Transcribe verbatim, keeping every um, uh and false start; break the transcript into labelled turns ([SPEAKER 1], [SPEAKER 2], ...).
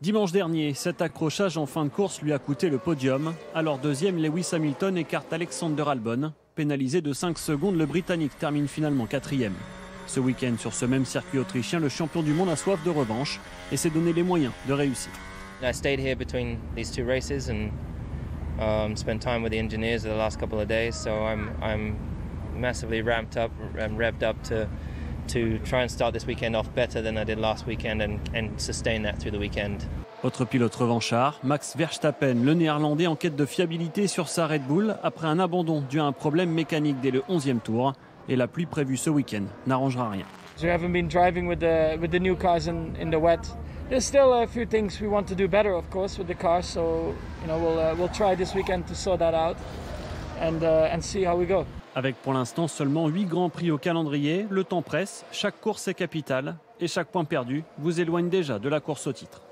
[SPEAKER 1] Dimanche dernier, cet accrochage en fin de course lui a coûté le podium. Alors deuxième, Lewis Hamilton écarte Alexander Albon. Pénalisé de cinq secondes, le Britannique termine finalement quatrième. Ce week-end, sur ce même circuit autrichien, le champion du monde a soif de revanche et s'est donné les moyens de réussir.
[SPEAKER 2] I stayed here between these two races and um, spent time with the engineers the last couple of days. So I'm I'm massively ramped up and revved up to to try and start this weekend off better than I did last weekend and, and sustain that through the weekend.
[SPEAKER 1] Autre pilote revanchard, Max Verstappen, le néerlandais en quête de fiabilité sur sa Red Bull après un abandon dû à un problème mécanique dès le onzième tour. Et la pluie prévue ce week-end n'arrangera rien.
[SPEAKER 3] We haven't been driving with the with the new cars in, in the wet. There's still a few things we want to do better, of course, with the cars. So you know we'll uh, we'll try this weekend to sort that out and uh, and see how we go.
[SPEAKER 1] Avec pour l'instant seulement huit grands prix au calendrier, le temps presse, chaque course est capitale et chaque point perdu vous éloigne déjà de la course au titre.